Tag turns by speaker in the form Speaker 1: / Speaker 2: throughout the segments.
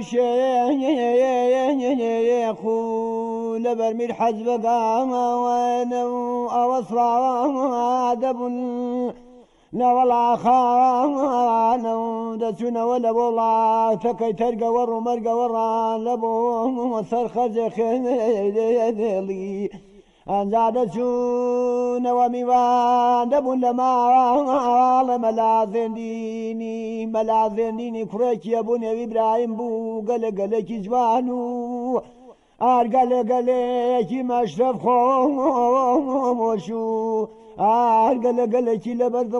Speaker 1: شيخو لبرمي الحزب قام أوصرا دب لا والله خانوا دسونا ولا والله فكي ترقى ورو مرقى ورا لبو صرخة خيلي أنزاد سونا وميوان دبون لما ملاذن ديني كريك يا بني إبراهيم بو قل كزبانو قل مشرف خوشو قل كي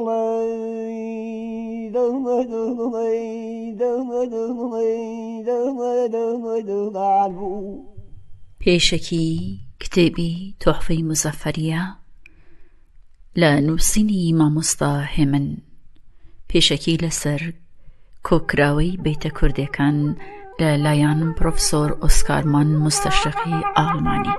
Speaker 1: لبرضلي
Speaker 2: پێشەکی کتێبی تۆحفەی مزەفەریە لە نووسینی مامۆستا هێمن، پێشەکی لەسەر کۆکراوەی بەیتە کوردەکان لە لایەن پرۆفسۆر ئۆسکارمان مستەشرقی ئاڵمانی.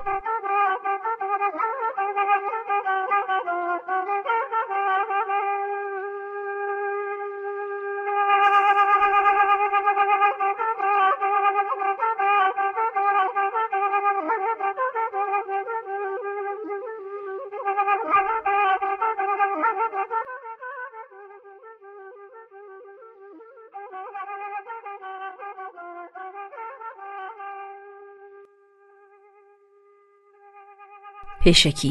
Speaker 2: پێشەکی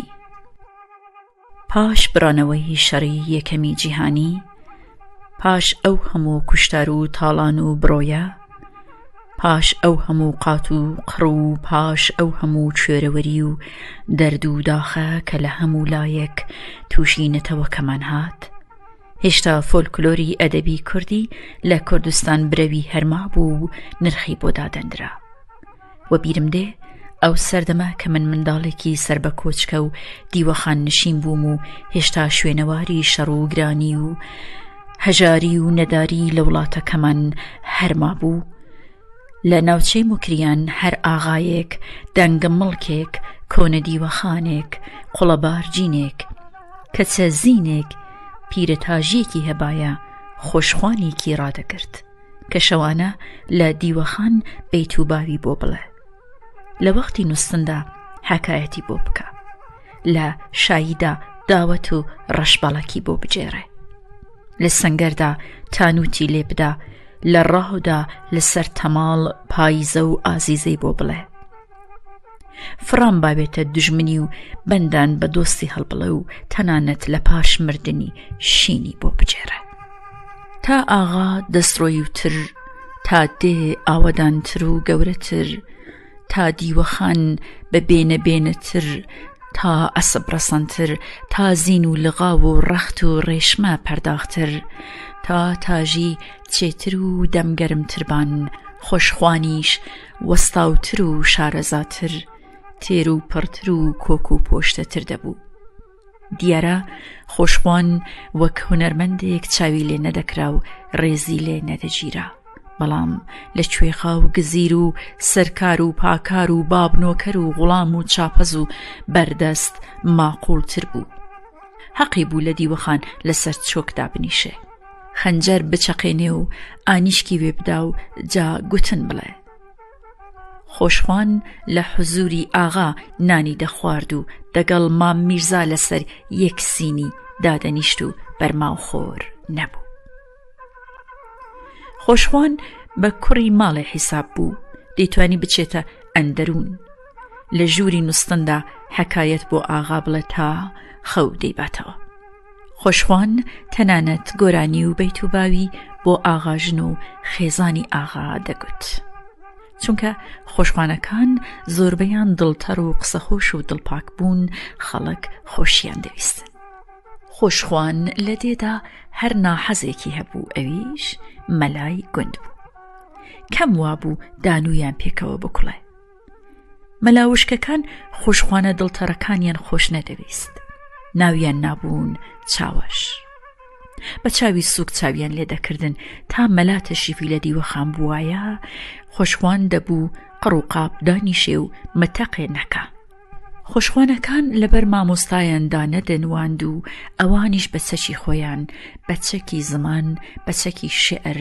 Speaker 2: پاش بڕانەوەی شەڕی یەکەمی جیهانی، پاش ئەو هەموو کوشتار و تاڵان و برۆیە، پاش ئەو هەموو قات و قڕ و پاش ئەو هەموو کوێرەوەری و دەرد و داخە کە لە هەموو لایەک تووشی نەتەوەکەمان هات، هێشتا فۆلکلۆری ئەدەبی کوردی لە کوردستان برەوی هەرما بوو نرخی بۆ دادەندرا. وە بیرم دێ ئەو سەردەمە کە من منداڵێکی سەر بە کۆچکە و دیوەخان نشین بووم و هێشتا شوێنەواری شەڕ و گرانی و هەژاری و نەداری لە وڵاتەکەمان هەرما بوو. لە ناوچەی موکریان هەر ئاغایەک، دەنگە مڵکێک، کۆنە دیوەخانێک، قوڵەبارجینێک، کەچە زینێک، پیرەتاژیەکی هەبایە خۆشخوانێکی ڕادەگرت کە شەوانە لە دیوەخان بەیت و باوی بۆ بڵێ، لە وەختی نووسندا حەکایەتی بۆ بکە، لە شاییدا داوەت و ڕەشبەڵەکی بۆ بجێڕێ، لە سەنگەردا تانوتی لێ بدا، لە ڕاهدا لەسەر تەماڵ پاییزە و ئازیزەی بۆ بڵێ، فرام بابێتە دژمنی و بەندان بە دۆستی هەڵبڵێ و تەنانەت لە پاش مردنی شینی بۆ بجێڕێ، تا ئاغا دەستڕۆیوتر، تا دێ ئاوەدانتر و گەورەتر، تا دیوەخان بە بێنەتر، تا ئەسب ڕەسەنتر، تا زین و لغاو و ڕەخت و ڕێشمە پەرداختر، تا تاژی چێتر و دەمگەرمتربان، خۆشخوانیش وەستاوتر و شارەزاتر، تێر و پڕتر و کۆک و پۆشتەتر دەبوو. دیارە خۆشخوان وەک هونەرمەندێک چاوی لێ نەدەکرا و ڕێزی لێ نەدەگیرا، بەڵام لە کوێخا و گزیر و سەرکار و پاکار و بابنۆکەر و غوڵام و چاپەز و بەردەست ماقوڵتر بوو. حەقی بوو لە دیوەخان لەسەر چۆکدا بنیشێ، خەنجەر بچەقێنێ و ئانیشکی وێ بدا و جا گوتن بڵێ. خۆشخوان لە حوزوری ئاغا نانی دەخوارد و دەگەڵ مام میرزا لەسەر یەک سینی دادەنیشت و بەرماو خۆر نەبوو. خۆشخوان بە کوڕی ماڵێ حیساب بوو، دەیتوانی بچێتە ئەندەروون، لە ژووری نووسندا حەکایەت بۆ ئاغا بڵێ تا خەو دەیباتەوە. خۆشخوان تەنانەت گۆرانی و بەیت و باوی بۆ ئاغاژن و خێزانی ئاغا دەگوت، چونکە خۆشخوانەکان زۆربەیان دڵتەڕ و قسەخۆش و دڵپاک بوون، خەڵک خۆشیان دەویستن. خۆشخوان لە دێدا هەر ناحەزێکی هەبوو، ئەویش مەلای گوند بوو، کەم وابوو دانویان پێکەوە بکوڵێ. مەلاوشکەکان خۆشخوانە دڵتەڕەکانیان خۆش نەدەویست، ناویان نابوون چاوەش، بە چاوی سووک چاویان لێ دەکردن، تا مەلا تەشریفی لە دیوەخان بووایە خۆشخوان دەبوو قڕ و قاپ دانیشێ و متەقێ نەکا. خۆشخوانەکان لەبەر مامۆستایاندا نەدەنواند و ئەوانیش بە چەکی خۆیان، بە چەکی زمان، بە چەکی شێعر،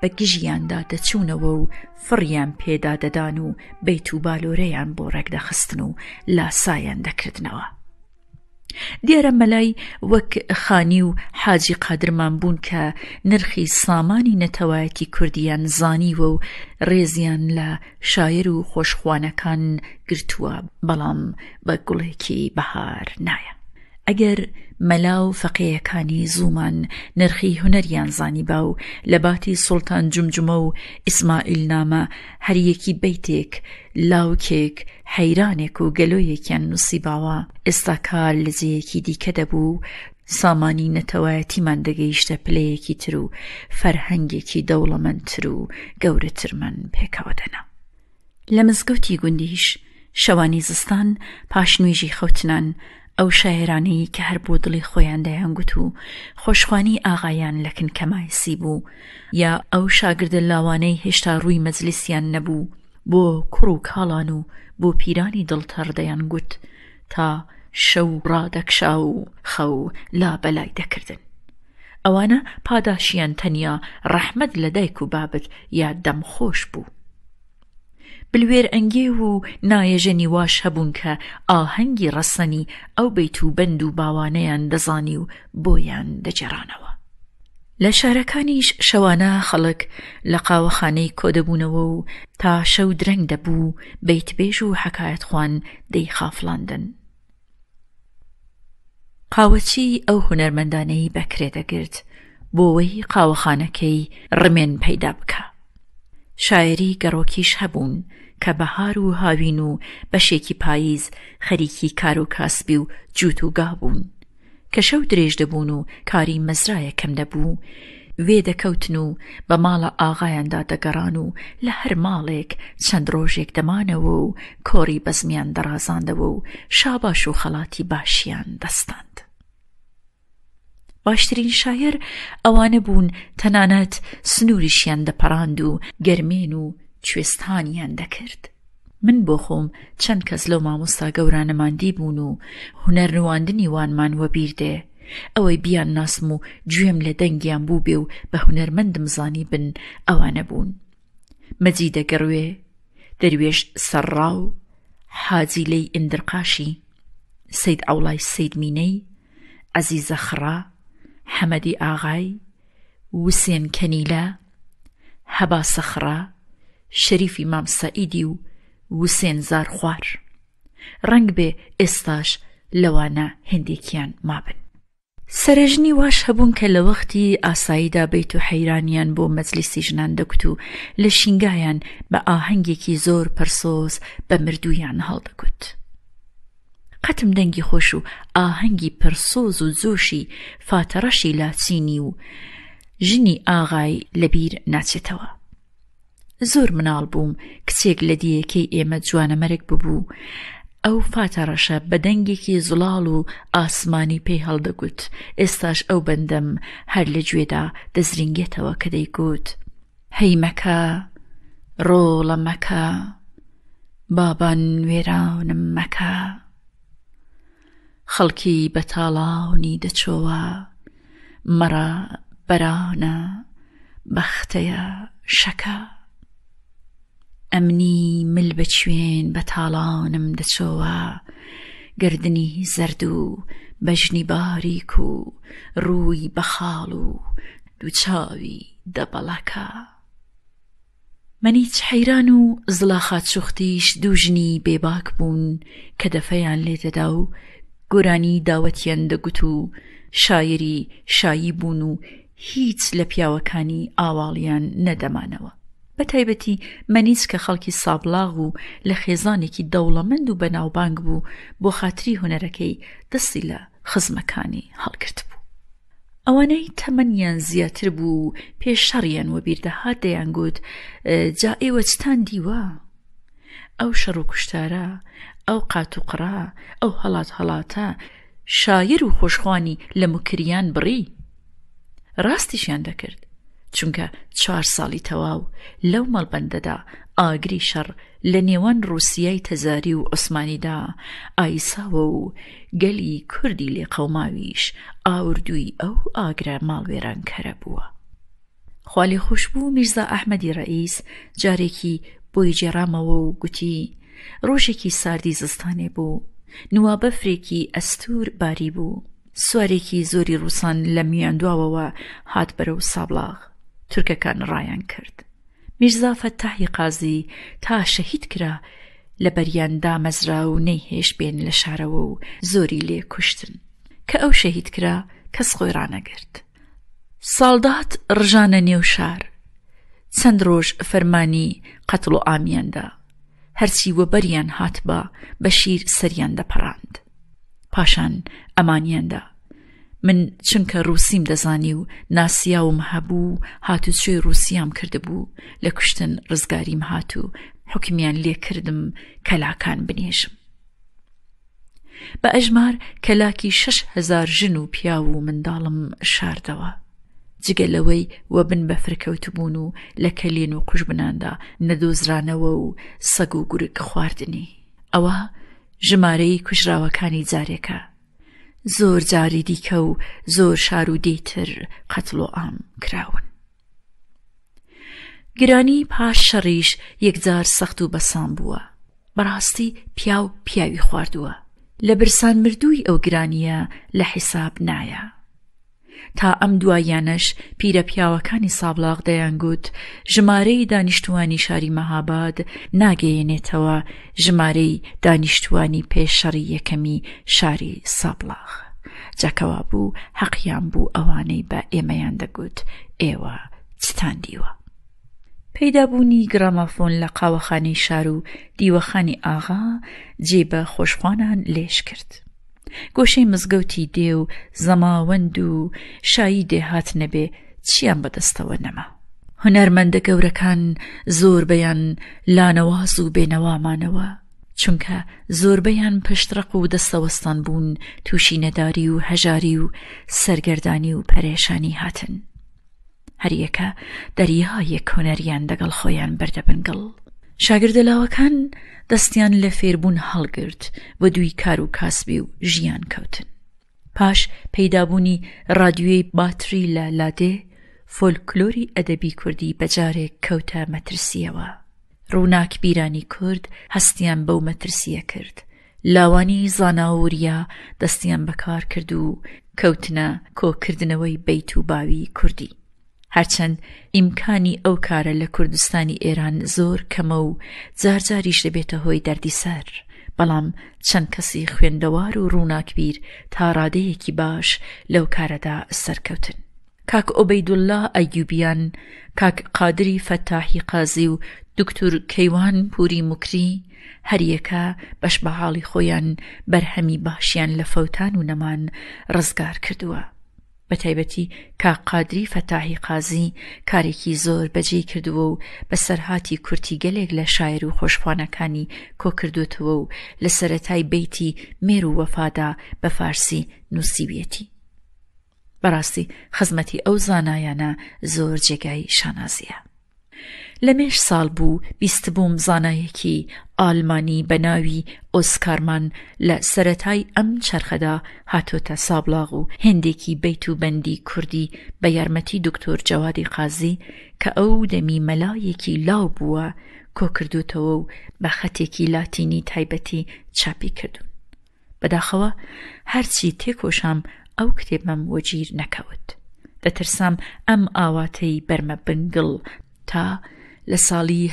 Speaker 2: بە گژیاندا دەچوونەوە و فڕیان پێدا دەدان و بەیت و بالۆرەیان بۆ ڕێکدەخستن و لاسایان دەکردنەوە. دیارە مەلای وەک خانی و حاجی قادرمان بوون کە نرخی سامانی نەتەوایەتی کوردیان زانیوە و ڕێزیان لە شاعیر و خۆشخوانەکان گرتووە، بەڵام بە گوڵێکی بەهار نایە. ئەگەر مەلا و فەقێیەکانی زوومان نرخی هونەریان زانیبا و لە باتی سوڵتان جومجمە و ئیسماعیل نامە هەریەکی بەیتێک لاوکێک حەیرانێک و گەلۆیەکیان نووسیباوە، ئێستا کار لە جێیەکی دیکە دەبوو، سامانی نەتەوایەتیمان دەگەیشتە پلەیەکی تر و فەرهەنگێکی دەوڵەمەندتر و گەورەترمان پێکەوە دەنا. لە مزگەوتی گوندیش شەوانی زستان پاش نوێژی خەوتنان ئەو شاعرانەی کە هەر بۆ دڵی خۆیان دەیانگوت و خۆشخوانی ئاغایان لە کنکەمایسی بوو، یا ئەو شاگردە لاوانەی هێشتا ڕووی مەجلیسیان نەبوو، بۆ کوڕ و کاڵان و بۆ پیرانی دڵتەڕ دەیانگوت تا شەو ڕادەکشا و خەو لا بەلای دەکردن. ئەوانە پاداشیان تەنیا ڕەحمەت لە دایک و بابت یا دەمخۆش بوو. بلوێر ئەنگێ و نایەژەنی واش هەبوون کە ئاهەنگی ڕەسەنی ئەو بەیت و بەند و باوانەیان دەزانی و بۆیان دەجێڕانەوە. لە شارەکانیش شەوانە خەڵک لە قاوەخانەی کۆدەبوونەوە و تا شەو درەنگ دەبوو بەیت بێژ و حەکایەت خوان دەیخافڵاندن. قاوەچی ئەو هونەرمەندانەی بەکرێ دەگرت بۆەوەی قاوەخانەکەی ڕمێن پەیدا بکە. شاعری گەڕۆکیش هەبوون کە بەهار و هاوین و بەشێکی پاییز خەریکی کار و کاسبی و جووت و گابوون کە شەو درێژ دەبوون و کاری مەزرایەکەم دەبوو، وێ دەکەوتن و بە ماڵە ئاغایاندا دەگەڕان و لە هەر ماڵێک چەند ڕۆژێک دەمانەوە و کۆڕی بەزمیان دەڕازاندەوە و شاباش و خەڵاتی باشیان دەستاند. باشترین شاعر ئەوانە بوون تەنانەت سنووریشیان دەپەڕاند و گەرمێن و کوێستانیان دەکرد. من بۆ خۆم چەند کەس لەو مامۆستا گەورانەماندی بوون و هونەرنواندنی وانمان وەبیردێ، ئەوەی بیان ناسم و گوێم لە دەنگیان بوو بێ و بە هونەرمەندم زانی بن ئەوانە بوون: مەجیدە گەڕوێ، دەروێش سەرڕاو، حاجی لەی ئندرقاشی، سەید ئەوڵای سەید مینەی، عەزیزە خڕا، حەمەدی ئاغای، وسێن کەنیلە، هەبا سەخرا، شەریفی مام سەئیدی و وسێن زارخوار. ڕەنگ بێ ئێستاش لەوانە هێندێکیان مابن. سەرەژنی واش هەبوون کە لە وەختی ئاساییدا بەیت و حەیرانیان بۆ مەجلیسی ژنان دەکوت و لە شینگایان بە ئاهەنگێکی زۆر پەرسۆز بە مردوویان هەڵدەکوت. قەتم دەنگی خۆش و ئاهەنگی پرسۆز و زۆشی فاتەڕەشی لاچینی و ژنی ئاغای لەبیر ناچێتەوە. زۆر مناڵ بووم کچێک لە دیەکەی ئێمە جوانەمەرگ ببوو، ئەو فاتەڕەشە بە دەنگێکی زڵاڵ و ئاسمانی پێی هەڵدەگوت. ئێستاش ئەو بەندەم هەر لە گوێدا دەزرینگێتەوە کە دەیگوت: هەی مەکە ڕۆڵە مەکە، بابان وێرانم مەکە، خەڵکی بەتاڵاونی دەچۆوە، مەرە بەرانە بەختەیە شەکە، ئەمنی مل بەچوێن بەتاڵانم دەچۆوە، گردنی زەرد و بەژنی باریک و ڕووی بەخاڵ و دووچاوی دەبەڵەکە. مەنیچ حەیران و زڵاخات شوختیش دوو ژنی بێباک بوون کە دەفەیان لێدەدا و گۆرانی داوەتیان دەگوت و شاعری شایی بوون و هیچ لە پیاوەکانی ئاواڵیان نەدەمانەوە. بە تایبەتی مەنیچ کە خەڵکی سابلاغ و لە خێزانێکی دەوڵەمەند و بەناوبانگ بوو، بۆ خاتری هونەرەکەی دەستی لە خزمەکانی هەڵگرت بوو. ئەوانەی تەمەنیان زیاتر بوو پێش شەڕیان وەبیردەهات دەیانگوت: جا ئێوە چتان دیوە؟ ئەو شەڕ و کوشتارە، ئەو قات و قڕا، ئەو هەڵاتە شاعیر و خۆشخوانی لە مکریان بڕی. ڕاستیشیان دەکرد، چونکە 4 ساڵی تەواو لەو مەڵبەندەدا ئاگری شەڕ لە نێوان ڕووسیای تەزاری و عوسمانیدا ئایساوە و گەلی کوردی لێ قەوماویش ئاوردووی ئەو ئاگرە ماڵوێرانکەرە بووە. خوالی خۆش بوو میرزا ئەحمەدی ڕەئیس جارێکی بۆی جێڕامەوە و گوتی ڕۆژێکی ساردی زستانێ بوو، نوا بەفرێکی ئەستور باری بوو، سوارێکی زۆری ڕووسان لە میاندواوەوە هات بەرەو سابڵاغ، تورکەکان ڕایان کرد. میرزا فەتاحی قازی تا شەهید کرا لە بەریاندا مەزرا و نەیهێش بێن لە شارەوە و زۆری لێ کوشتن. کە ئەو شەهید کرا کەس خۆی ڕانەگرت. ساڵدات ڕژانە نێو شار، چەند ڕۆژ فەرمانی قەتڵ و ئامیاندا، هەرچی وەبەریان هات بە شیر سەریان دەپەڕاند. پاشان ئەمانیاندا من چونکە ڕووسیم دەزانی و ناسیاوم هەبوو هاتوچۆی ڕووسیام کردبوو، لە کوشتن ڕزگاریم هات و حکمیان لێ کردم کەلاکان بنێژم. بە ئەژمار کەلاکی 6,000 ژن و پیاو و منداڵم شاردەوە، جگەلەوەی وە بن بە فرکەوتبوون و لە کەلێن و قوشبناندا نەدۆزرانەوە و سەگ و گورگ خواردنی. ئەوە ژمارەی کوژراوەکانی جارێکە. زۆر جاری دیکە و زۆر شار و دیتر قەتڵ و ئام کراون. گرانی پاش شەڕیش یەکجار سەخت و بەسام بووە. بەڕاستی پیاوی خواردووە. لە برسان مردووی ئەو گرانیە لە حیساب نایە. تا ئەم دوایانەش پیرە پیاوەکانی سابڵاغ دەیانگوت ژمارەی دانیشتوانی شاری مەهاباد ناگەیەنێتەوە ژمارەی دانیشتوانی پێشەڕی یەکەمی شاری سابڵاغ. جاکەوا بوو حەقیان بوو ئەوانەی بە ئێمەیان دەگوت ئێوە چتان دیوە. پەیدابوونی گرامافۆن لە قاوەخانەی شار و دیوەخانی ئاغا جێبە خۆشخوانان لێش کرد. گۆشەی مزگەوتی دێ و زەماوەند و شایی دێهات نەبێ چیان بەدەستەوە نەما. هونەرمەندە گەورەکان زۆربەیان لانەواز و بێنەوامانەوە، چونکە زۆربەیان پشتڕق و دەستەوەستان بوون، تووشی نەداری و هەژاری و سەرگەردانی و پەرێشانی هاتن. هەریەکە دەریایەک هونەریان دەگەڵ خۆیان بەردە بنگڵ. شاگردەلاوەکان دەستیان لە فێربوون هەڵگرت و دوی کار و کاسبی و ژیان کەوتن. پاش پەیدابوونی ڕادیۆی باتری لە لادێ، فۆلکلۆری ئەدەبی کوردی بەجارێک کەوتە مەترسیەوە. ڕووناک بیرانی کورد هەستیان بەو مەترسیە کرد. لاوانی زاناووریا دەستیان بەکار کرد و کەوتنە کۆکردنەوەی بەیت و باوی کوردی. هەرچەند ئیمکانی ئەو کارە لە کوردستانی ئێران زۆر کەمە و جارجاریش دەبێتە هۆی دەردیسەر، بەڵام چەند کەسی خوێندەوار و ڕووناکبیر تا ڕادەیەکی باش لەو کارەدا سەرکەوتن. کاک ئۆبەیدوڵڵا ئەیوبیان، کاک قادری فەتاحی قازی و دکتور کەیوان پوری موکری هەریەکە بەش بە حاڵی خۆیان بەرهەمی باشیان لە فەوتان و نەمان ڕزگار کردووە. بەتایبەتی کاک قادری فەتاحی قازی کارێکی زۆر بەجێ کردووە و بەسەرهاتی کورتی گەلێک لە شاعر و خۆشخوانەکانی کۆکردوتەوە و لە سەرەتای بەیتی مێر و وەفادا بە فارسی نووسیویەتی. بەڕاستی خزمەتی ئەو زانایانە زۆر جێگای شانازیە. لە مێش ساڵ بوو بیستبووم زانایەکی ئالمانی بە ناوی ئۆسکارمان لە سەرەتای ئەم چەرخەدا هاتۆتە سابڵاغ و هێندێکی بەیت و بەندی کوردی بە یارمەتی دکتۆر جەوادی قازی کە ئەو دەمی مەلایەکی لاو بووە کۆکردوتەوە و بە خەتێکی لاتینی تایبەتی چاپی کردوون. بەداخەوە هەرچی تێکۆشام ئەو کتێبم وەگیر نەکەوت. دەترسام ئەم ئاواتەی بەرمە بنگڵ تا لە ساڵی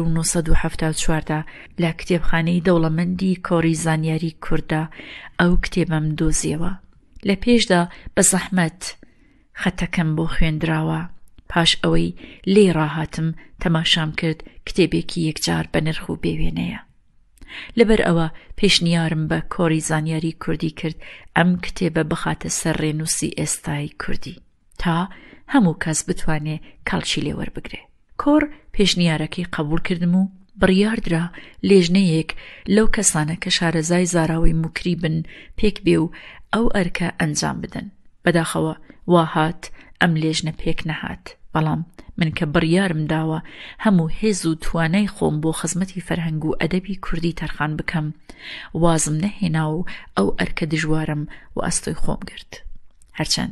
Speaker 2: 1974دا لە کتێبخانەی دەوڵەمەندی کۆڕی زانیاری کووردا ئەو کتێبم دۆزیەوە. لە پێشدا بە زەحمەت خەتەکەم بۆ خوێندراوە. پاش ئەوەی لێ ڕاهاتم تەماشام کرد کتێبێکی یەکجار بە نرخ و بێوێنەیە. لەبەر ئەوە پێشنیارم بە کۆڕی زانیاری کوردی کرد ئەم کتێبە بخاتە سەر ڕێنووسی ئێستای کوردی تا هەموو کەس بتوانێ کاڵچی لێ وەربگرێ. کۆڕ پێشنیارەکەی قبول کردم و بڕیاردرا لێژنەیەک لەو کەسانە کە شارەزای زاراوەی موکری بن پێک بێ و ئەو ئەرکە ئەنجام بدەن. بەداخەوە وا هات ئەم لێژنە پێک نەهات، بەڵام من کە بڕیارم داوە هەموو هێز و توانای خۆم بۆ خزمەتی فەرهەنگ و ئەدەبی کوردی تەرخان بکەم وازم نەهێنا و ئەو ئەرکە دژوارم و ئەستۆی خۆم گرت. هەرچەند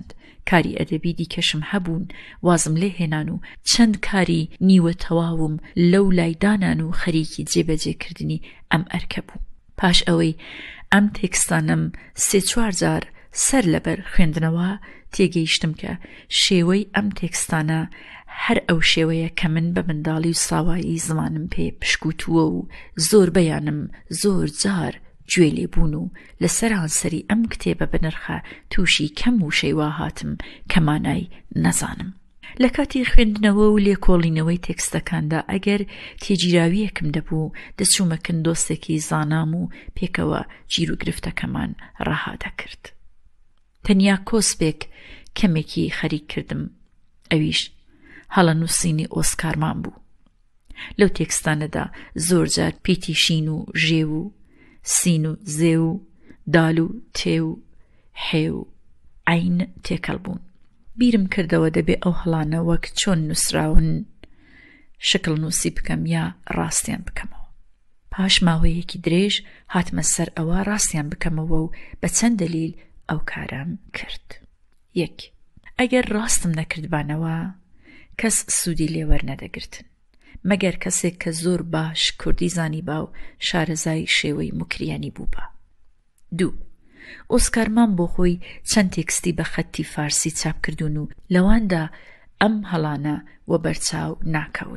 Speaker 2: کاری ئەدەبی دیکەشم هەبوون وازم لێ هێنان و چەند کاری نیوە تەواوم لەو لایدانان و خەریکی جێبەجێکردنی ئەم ئەرکە بوو. پاش ئەوەی ئەم تێکستانم 3-4 جار سەر لەبەر خوێندنەوە تێگەیشتم کە شێوەی ئەم تێکستانە هەر ئەو شێوەیە کە من بە منداڵی و ساوایی زمانم پێ پشکوتووە و زۆر بەیانم زۆر جار گوێ لێبوون و لەسەرانسەری ئەم کتێبە بنرخە تووشی کەم و شەیوا هاتم کە مانای نەزانم. لە کاتی خوێندنەوە و لێکۆڵینەوەی تێکستەکاندا ئەگەر تێگیراویەکم دەبوو دەچوومەکن دۆستێکی زانام و پێکەوە گیر و گرفتەکەمان ڕەها دەکرد. تەنیا کۆسپێک کەمێکی خەریک کردم، ئەویش هەڵە نووسینی ئۆسکارمان بوو. لەو تێکستانەدا زۆر جار پیتی شین و ژێ و سین و زێ و دال و تێ و حێ و عین تێکەڵ بوون. بیرم کردەوە دەبێ ئەو هەڵانە وەک چۆن نووسراون شکل نووسی بکەم یا ڕاستیان بکەمەوە. پاش ماوەیەکی درێژ هاتمە سەر ئەوە ڕاستیان بکەمەوە و بە چەند دلیل ئەو کارم کرد. 1. ئەگەر ڕاستم نەکردبانەوە کەس سوودی لێوەرنەدەگرتن مەگەر کەسێک کە زۆر باش کوردی زانی با و شارەزای شێوەی موکریانی بوو بە. 2. ئۆسکارمان بۆ خۆی چەند تێکستی بە خەتی فارسی چاپ کردوون و لەواندا ئەم هەڵانە وە بەرچاو ناکەون.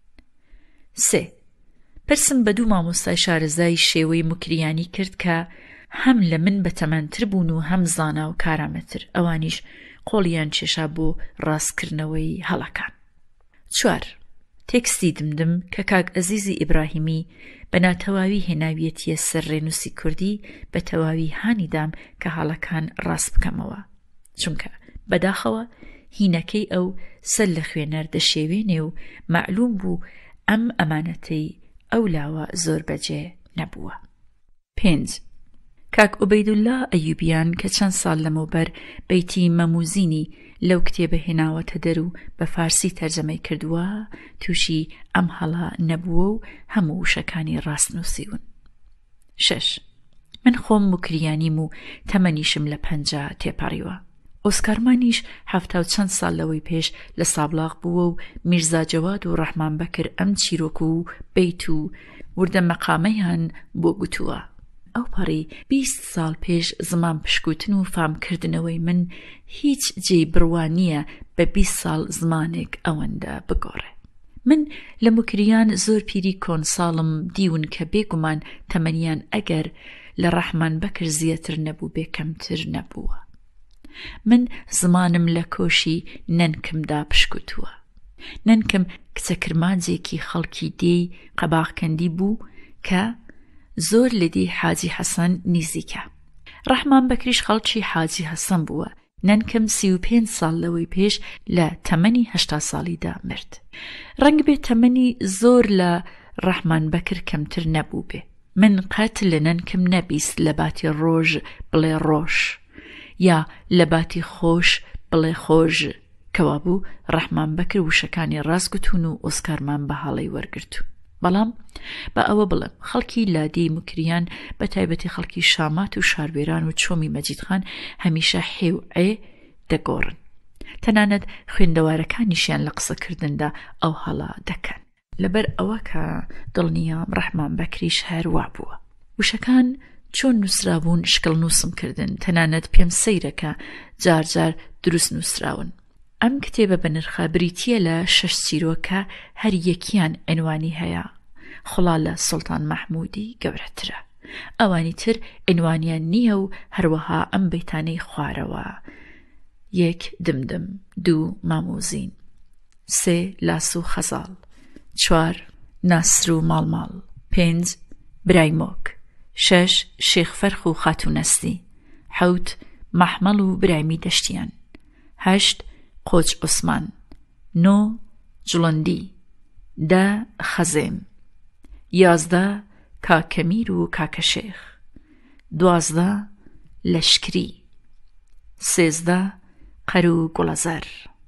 Speaker 2: 3. پرسم بە 2 مامۆستای شارەزای شێوەی موکریانی کرد کە هەم لە من بەتەمەنتر بوون و هەم زانا و کارامەتر، ئەوانیش قۆڵیان کێشا بۆ ڕاستکردنەوەی هەڵەکان. 4. تێکستی دمدم کە کاک ئەزیزی ئیبراهیمی بە ناتەواوی هێناویەتیە سەر ڕێنووسی کوردی بە تەواوی هانیدام کە هەڵەکان ڕاست بکەمەوە، چونکە بەداخەوە هینەکەی ئەو سەر لە خوێنەر دەشێوێنێ و معلوم بوو ئەم ئەمانەتەی ئەو لاوە زۆر بەجێ نەبووە. 5. کاک عوبەیدوڵڵا ئەیوبیان کە چەند ساڵ لەمەوبەر بەیتی مەموزینی لەو کتێبە هێناوەتە دەر و بە فارسی تەرجەمەی کردووە تووشی ئەم هەڵا نەبووە و هەموو وشەکانی ڕاست نووسیون. 6. من خۆم موکریانیم و تەمەنیشم لە 50 تێپەڕیوە. ئۆسکارمانیش 70 و چەند ساڵ لەوەی پێش لە سابلاغ بووە و میرزا جەواد و ڕەحمان بەکر ئەم چیرۆک و بەیت و وردە مەقامەیان بۆ گوتووە. ئەو پەڕی 20 ساڵ پێش زمان پشکوتن و فامکردنەوەی من هیچ جێی بڕوانیە بە 20 ساڵ زمانێک ئەوەندە بگۆڕێ. من لە موکریان زۆر پیری کۆنساڵم دیون کە بێگومان تەمەنیان ئەگەر لە ڕەحمان بەکر زیاتر نەبوو بێکەمتر نەبووە. من زمانم لە کۆشی نەنکمدا پشکوتووە. نەنکم کچە کرمانجێکی خەڵکی دێی قەباغکەندی بوو کە زۆر لەدی حاجی حەسەن نزیکە. ڕەحمان بەکریش خەڵکی حاجی حەسەن بووە. نەنکم 35 ساڵ لەوەی پێش لە تەمەنی 80 ساڵیدا مرد. ڕەنگ بێ تەمەنی زۆر لە ڕەحمان بەکر کەمتر نەبوو بێ. من قەت لە نەنکم نەبیست لە باتی ڕۆژ بڵێ ڕۆژ یا لە باتی خۆش بڵێ خۆش کەوا بوو ڕەحمان بەکر وشەکانی ڕاستگوتون و ئۆسکارمان بە هەڵەی وەرگرتون. بەڵام بە ئەوە بڵم خەڵکی لادێی موکریان بە تایبەتی خەڵکی شامات و شاربێران و چۆمی مەجیدخان هەمیشە حێ و عێ دەگۆڕن. تەنانەت خوێندەوارەکانیشیان لە قسەکردندا ئەو هەڵا دەکەن. لەبەر ئەوە کە دڵنیام ڕەحمان بەکریش هەروە بووە. وشەکان چۆن نووسرابوون شکل نووسم کردن، تەنانەت پێم سەیرەکە جارجار دروست نووسراون. ئەم کتێبە بەنرخە بریتیە لە 6 چیرۆکە هەر یەکیان عنوانی هەیە. خوڵا لە سوڵتان مەحموودی گەورەترە. ئەوانی تر عنوانیان نییە و هەروەها ئەم بەیتانەی خوارەوە: 1 دمدم، 2 مامۆزین، 3 لاس و خەزاڵ، 4 ناسر و ماڵماڵ، 5 برایمۆک، 6 شێخفەرخ و خاتونەستی، 7 مەحمەڵ و برایمی دەشتیان، 8 قۆچ عوسمان، 9 جوڵەندی، 10 خەزێم، 11 کاکەمیر و کاکەشێخ، 12 لەشکری، 13 قەر و گوڵەزەر،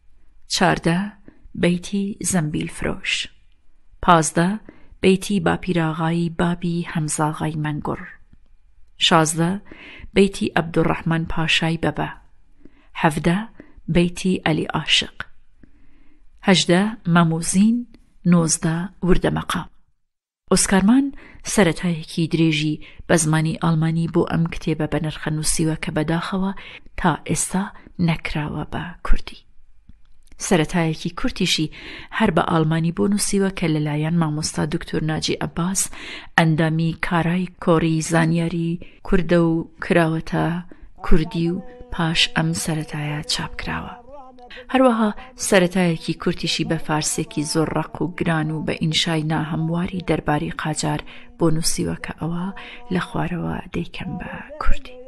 Speaker 2: 14 بەیتی زەمبیل فرۆش، 15 بەیتی باپیراغایی بابی هەمزاغای مەنگوڕ، 16 بەیتی عەبدوڕەحمان پاشای بەبە، 17 بەیتی ئەلی عاشق 18 مەموزین 19 وردە مەقام. ئۆسکارمان سەرەتایەکی درێژی بە زمانی ئاڵمانی بۆ ئەم کتێبە بە نرخە نووسیوە کە بەداخەوە تا ئێستا نەکراوە بە کوردی. سەرەتایەکی کورتیشی هەر بە ئاڵمانی بۆ نووسیوە کە لەلایەن مامۆستا دکتۆر ناجی عەباس ئەندامی کارای کۆڕی زانیاری کوردە و کراوەتە کوردی و پاش ئەم سەرەتایە چاپکراوە. هەروەها سەرەتایەکی کورتیشی بە فارسێکی زۆر ڕەق و گران و بە ئینشای ناهەمواری دەرباری قاجار بۆ نووسیوە کە ئەوە لە خوارەوە دەیکەم بە کوردی.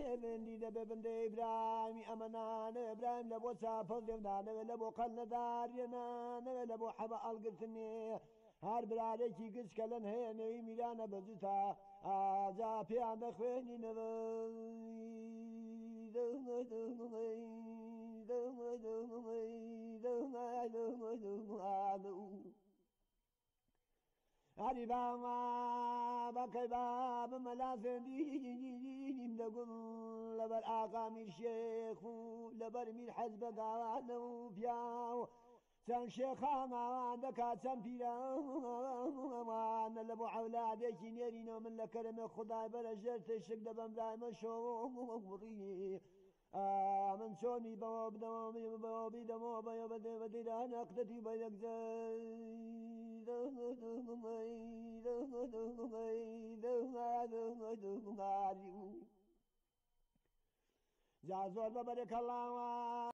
Speaker 1: هەر برارێکی گچ کە لەن هەیە نەوەی میرانە بەجوتا ئاجا پێیان دەخوێنینەوە هەری باما بەکەی با بمەلا زێندیم دەگوم لەبەر ئاغا میر شێخ و لەبەر میر حەج بەگاوانە و پیاو چەند شێخان ئاوان دەکات چەند پیرانە لە بۆ عەولادێکی نێرینەوە من لە کەرەمێ خودای بەرە ژێر تێشک دەبەم برایمە شۆڕی من چۆنی بەوە بدەمەوە بیدەمەوە بەیە بەدێ بەدەیران ئەقدەتی جا زۆر بەبەرێکەڵاوە